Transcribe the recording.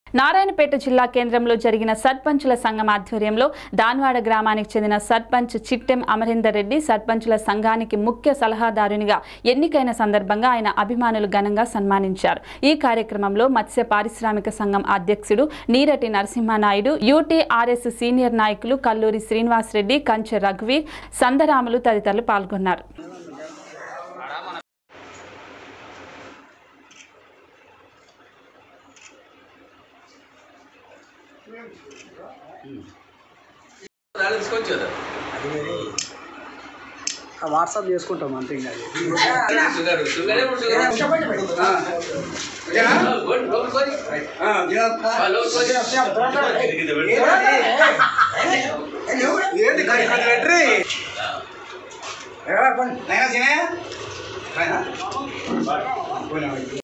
నారాయణపేట జిల్లా కేంద్రంలో జరిగిన సర్పంచుల సంఘం ఆధ్వర్యంలో దాన్వాడ గ్రామానికి చెందిన సర్పంచ్ చిట్టెం అమరేందర్ రెడ్డి సర్పంచుల సంఘానికి ముఖ్య సలహాదారునిగా ఎన్నికైన సందర్భంగా ఆయన అభిమానులు ఘనంగా సన్మానించారు। ఈ కార్యక్రమంలో మత్స్య పారిశ్రామిక సంఘం అధ్యక్షుడు నీరటి నరసింహనాయుడు, యూటీఆర్ఎస్ సీనియర్ నాయకులు కల్లూరి శ్రీనివాస్ రెడ్డి, కంచె రఘువీర్, సందరాములు తదితరులు పాల్గొన్నారు। వాట్సాప్ చేసుకుంటాం అంతే ఇంకా